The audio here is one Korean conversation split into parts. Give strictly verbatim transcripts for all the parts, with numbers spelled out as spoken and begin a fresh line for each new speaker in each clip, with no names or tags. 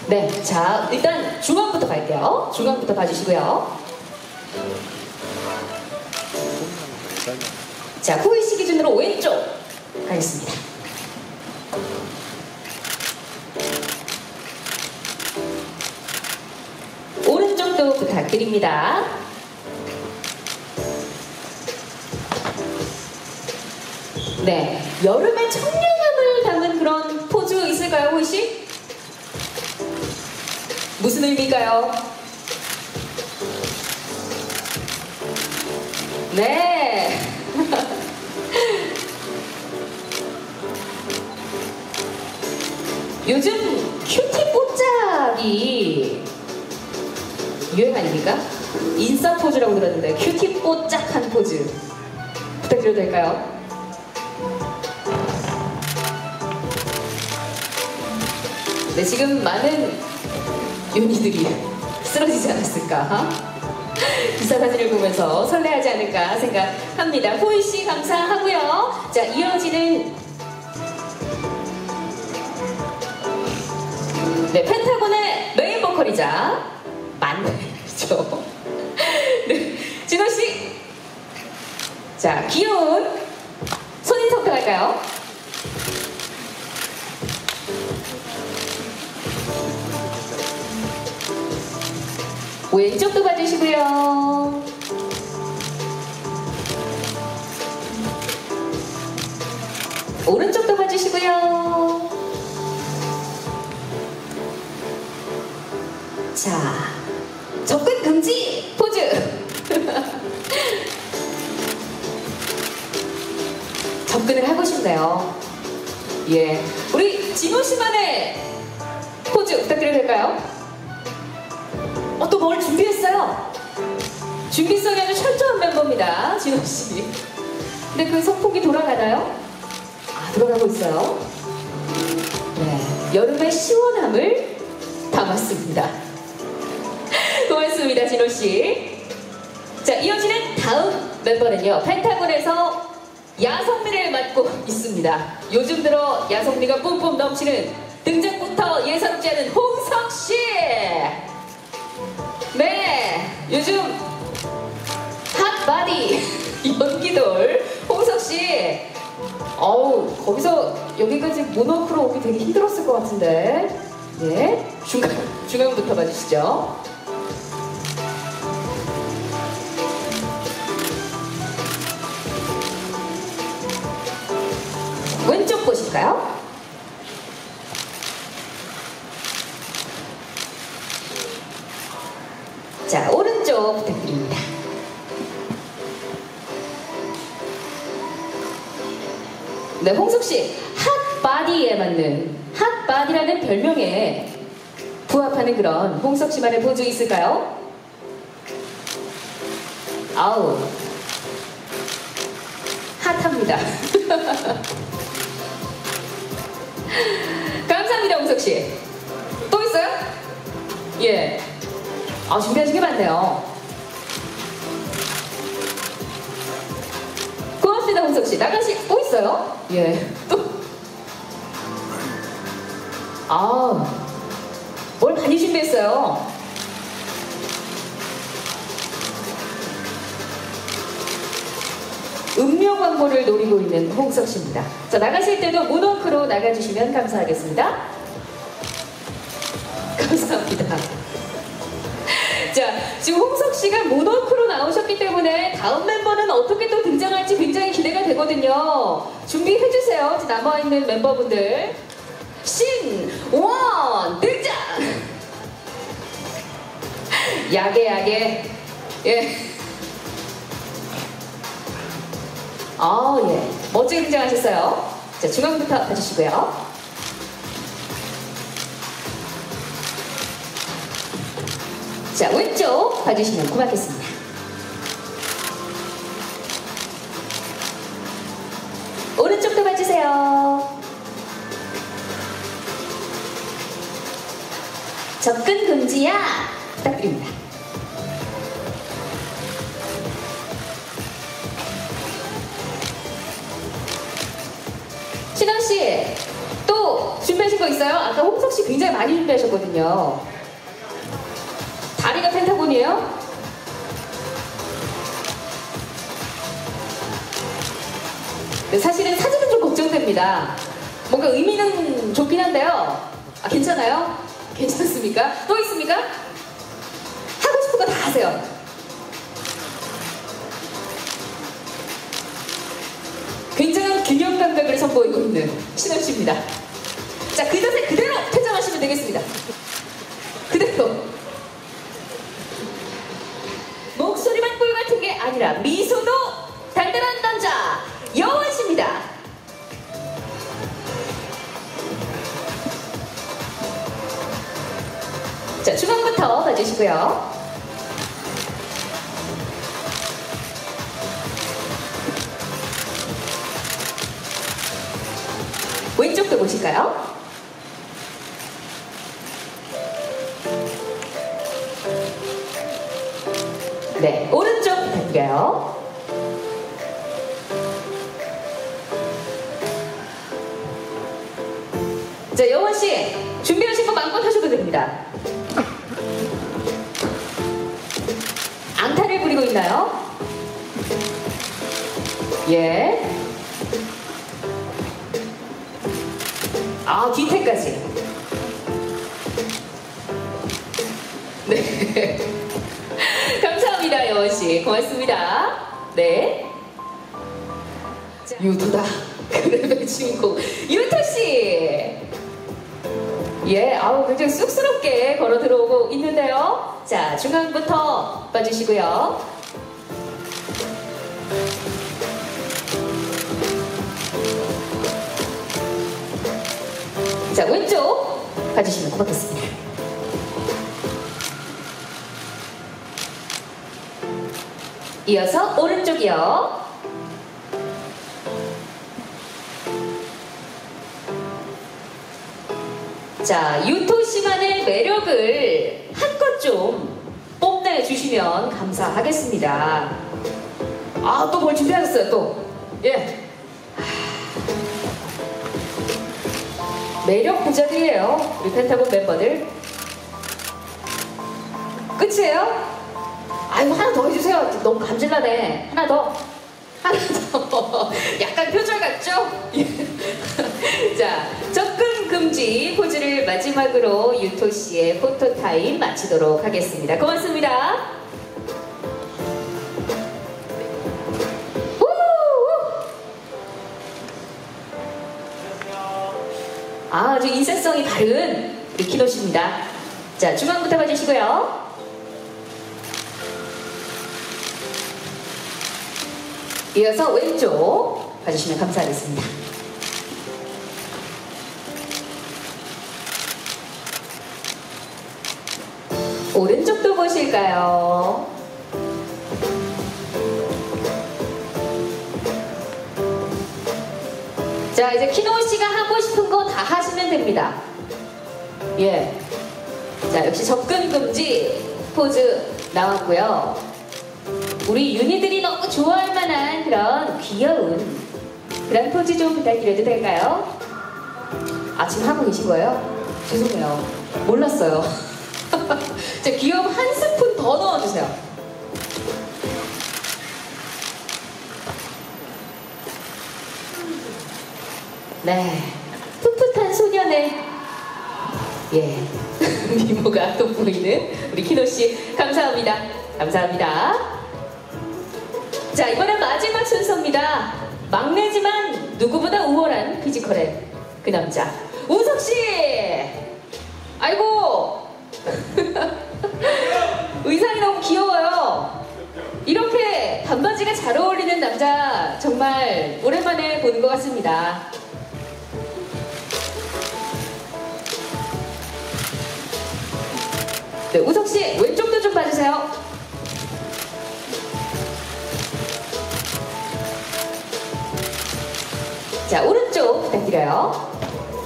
네, 자 일단 중앙부터 갈게요. 중앙부터 봐주시고요. 자, 호이 씨 기준으로 왼쪽 가겠습니다. 오른쪽도 부탁드립니다. 네, 여름의 청량함을 담은 그런 포즈 있을까요, 호이 씨? 무슨 의미일까요? 네. 요즘 큐티 뽀짝이 유행 아닙니까? 인싸 포즈라고 들었는데 큐티 뽀짝한 포즈 부탁드려도 될까요? 네, 지금 많은 윤희들이 쓰러지지 않았을까? 기사 사진을 보면서 설레하지 않을까 생각합니다. 호이 씨 감사하고요. 자, 이어지는 네, 펜타곤의 메인 보컬이자 만나죠. 네, 진호 씨. 자, 귀여운 손인석도 갈까요? 왼쪽도 봐주시고요. 오른쪽도 봐주시고요. 자, 접근 금지 포즈. 접근을 하고 싶네요. 예, 우리 진호 씨만의 포즈 부탁드려도 될까요? 어, 또 뭘 준비했어요? 준비성이 아주 철저한 멤버입니다, 진호 씨. 근데 그 선풍기 돌아가나요? 아, 돌아가고 있어요. 네, 여름의 시원함을 담았습니다. 고맙습니다, 진호 씨. 자, 이어지는 다음 멤버는요, 펜타곤에서 야성미를 맡고 있습니다. 요즘 들어 야성미가 뿜뿜 넘치는 등장부터 예사롭지 않은 홍석 씨. 네, 요즘 핫바디 연기돌 홍석 씨. 어우, 거기서 여기까지 모노크로 오기 되게 힘들었을 것 같은데. 네, 중간, 중간부터 봐주시죠. 왼쪽 보실까요? 자, 오른쪽 부탁드립니다. 네, 홍석씨, 핫바디에 맞는, 핫바디라는 별명에 부합하는 그런 홍석씨만의 포즈 있을까요? 아우, 핫합니다. 감사합니다, 홍석씨. 또 있어요? 예. 아, 준비하신 게 많네요. 고맙습니다, 홍석씨. 나가시, 또 있어요? 예. 또. 아, 뭘 많이 준비했어요. 음료 광고를 노리고 있는 홍석씨입니다. 자, 나가실 때도 모노크로 나가주시면 감사하겠습니다. 감사합니다. 자, 지금 홍석씨가 모노크로 나오셨기 때문에 다음 멤버는 어떻게 또 등장할지 굉장히 기대가 되거든요. 준비해주세요, 남아있는 멤버분들. 신원 등장! 야게야게. 예. 아, 예. 멋지게 등장하셨어요. 자, 중앙부터 봐주시고요. 자, 왼쪽 봐주시면 고맙겠습니다. 오른쪽도 봐주세요. 접근 금지야 부탁드립니다. 신원씨, 또 준비 준비하신 거 있어요? 아까 홍석 씨 굉장히 많이 준비하셨거든요. 다리가 펜타곤이에요? 네, 사실은 사진은 좀 걱정됩니다. 뭔가 의미는 좋긴 한데요. 아, 괜찮아요? 괜찮습니까? 또 있습니까? 하고 싶은 거 다 하세요. 굉장한 균형 감각을 선보이고 있는 신원 씨입니다. 자, 그 자세 그대로 퇴장하시면 되겠습니다. 그대로. 목소리만 꿀 같은 게 아니라 미소도 달달한 남자 여원 씨입니다. 자, 중앙부터 봐주시고요. 왼쪽도 보실까요? 네, 오른쪽 부탁드려요. 자, 여원씨 준비하신 거 마음껏 하셔도 됩니다. 앙탈을 부리고 있나요? 예. 아, 뒤태까지. 네. 감사합니다, 여원씨. 고맙습니다. 네. 유도다. 그랩의 주인공. 유토씨. 예, 아우, 굉장히 쑥스럽게 걸어 들어오고 있는데요. 자, 중앙부터 봐주시고요. 자, 왼쪽 봐주시면 고맙겠습니다. 이어서 오른쪽이요. 자, 유토 씨만의 매력을 한껏 좀 뽐내주시면 감사하겠습니다. 아, 또 뭘 준비하셨어요, 또. 예. 매력 부자들이에요, 우리 펜타곤 멤버들. 끝이에요? 아이고, 하나 더 해주세요. 너무 감질나네. 하나 더. 하나 더. 약간 표절 같죠? 자, 접근 금지 포즈를 마지막으로 유토 씨의 포토타임 마치도록 하겠습니다. 고맙습니다. 아, 아주 인사성이 바른 우리 키노 씨입니다. 자, 중앙부터 봐주시고요. 이어서 왼쪽 봐주시면 감사하겠습니다. 오른쪽도 보실까요? 자, 이제 키노 씨가 하고 싶은 거 다 하시면 됩니다. 예. 자, 역시 접근 금지 포즈 나왔고요. 우리 윤희들이 너무 좋아할 만한 그런 귀여운 그런 포즈 좀 부탁드려도 될까요? 아, 지금 하고 계신 거예요? 죄송해요. 몰랐어요. 자, 귀여움 한 스푼 더 넣어주세요. 네. 풋풋한 소년의 예 미모가 돋보이는 우리 키노씨 감사합니다. 감사합니다. 자, 이번엔 마지막 순서입니다. 막내지만 누구보다 우월한 피지컬의 그 남자 우석씨. 아이고 의상이 너무 귀여워요. 이렇게 반바지가 잘 어울리는 남자 정말 오랜만에 보는 것 같습니다. 네, 우석씨 왼쪽도 좀 봐주세요. 자, 오른쪽 부탁드려요.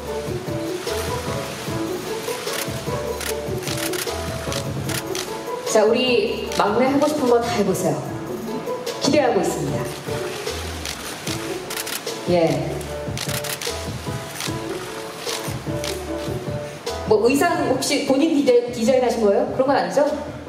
자, 우리 막내 하고 싶은 거 다 해보세요. 기대하고 있습니다. 예. 뭐 의상 혹시 본인 디자인, 디자인 하신 거예요? 그런 건 아니죠?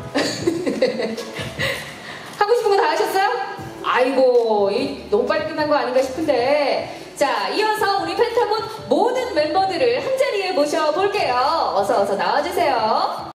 하고 싶은 거 다 하셨어요? 아이고, 이 너무 빨리 끝난 거 아닌가 싶은데. 자, 이어서 우리 펜타곤 모든 멤버들을 한자리에 모셔볼게요. 어서 어서 나와주세요.